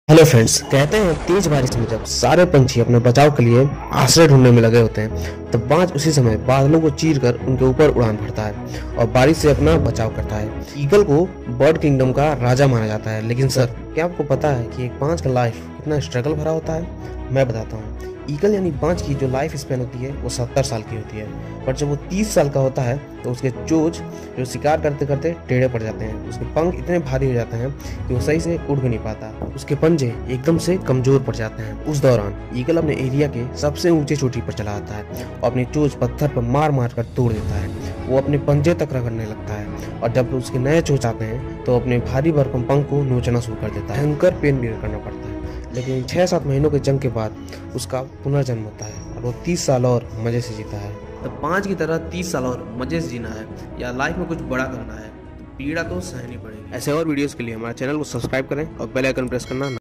Hello friends, कहते हैं तेज बारिश में जब सारे पंछी अपने बचाव के लिए आश्रय ढूंढने में लगे होते हैं तब बाज उसी समय बादलों को चीर कर उनके ऊपर उड़ान भरता है और बारिश से अपना बचाव करता है। ईगल को बर्ड किंगडम का राजा माना जाता है। लेकिन सर, क्या आपको पता है कि एक बाज का लाइफ कितना स्ट्रगल भरा होता है? मैं बताता हूँ। ईगल यानी बाज की जो लाइफ स्पेन होती है वो 70 साल की होती है, पर जब वो 30 साल का होता है तो उसके चोंच जो शिकार करते करते टेढ़े पड़ जाते हैं। उसके पंख इतने भारी हो जाते हैं कि वो सही से उड़ भी नहीं पाता। उसके पंजे एकदम से कमजोर पड़ जाते हैं। उस दौरान ईगल अपने एरिया के सबसे ऊंचे चोटी पर चला आता है और अपनी चोंच पत्थर पर मार मार कर तोड़ देता है। वो अपने पंजे तक रगड़ने लगता है और जब उसके नए चोंच आते हैं तो अपने भारी भरकम पंख को नोचना शुरू कर देता है। भयंकर पेन भी करना पड़ता है। लेकिन 6-7 महीनों के जंग के बाद उसका पुनर्जन्म होता है और वो 30 साल और मजे से जीता है। तो बाज की तरह 30 साल और मजे से जीना है या लाइफ में कुछ बड़ा करना है तो पीड़ा तो सहनी पड़ेगी। ऐसे और वीडियोस के लिए हमारे चैनल को सब्सक्राइब करें और बेल आइकन प्रेस करना